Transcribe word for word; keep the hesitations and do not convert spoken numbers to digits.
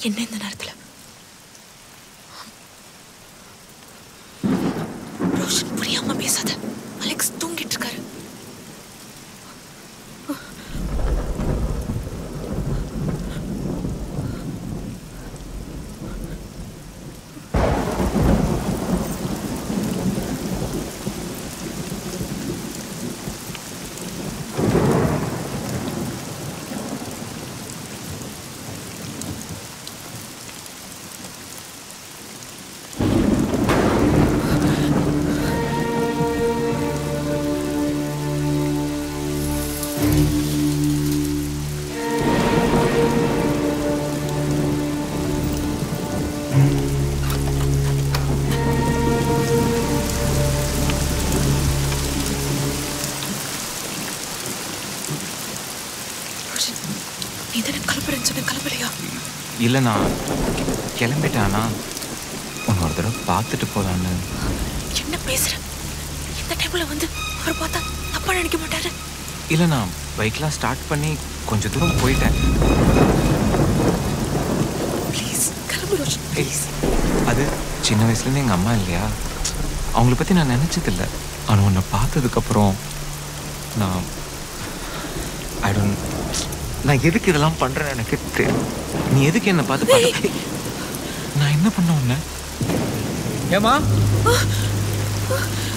என்ன இந்த நேரத்துல? ரோஷன் புரியாம பேசாத. அலெக்ஸ் தூங்கிட்டு இருக்காரு. இல்லை நான் கிளம்பிட்டானா உன்னை ஒரு தடவை பார்த்துட்டு போகலான்னு. என்ன பேசுற? இந்த டைம்ல வந்து அவர் பார்த்தா தப்பா நினைக்க மாட்டாரு? இல்லை நான் பைக்லாம் ஸ்டார்ட் பண்ணி கொஞ்சம் தூரம் போயிட்டேன். ப்ளீஸ் கிளம்பு ரோஷன் ப்ளீஸ். அது சின்ன வயசுலேருந்து எங்கள் அம்மா இல்லையா, அவங்கள பற்றி நான் நினச்சதில்லை. ஆனால் உன்னை பார்த்ததுக்கப்புறம் நான் ஐ டோன்ட் நான் எதுக்கு இதெல்லாம் பண்ணுறேன்னு எனக்கு தெரியும். நீ எதுக்கு என்னை பார்த்து பார்த்து நான் என்ன பண்ண உன்ன? ஏமா